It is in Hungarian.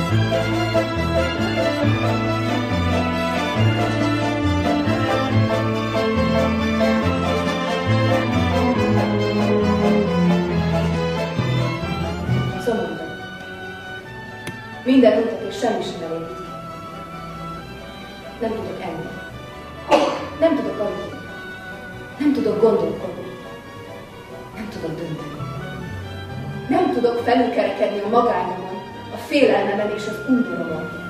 Szomorú vagyok. Minden utat és semmi sem elég. Nem tudok enni. Nem tudok aludni. Nem tudok gondolkodni. Nem tudok dönteni. Nem tudok felülkerekedni a magányomon, a félelmemen és az undoromon.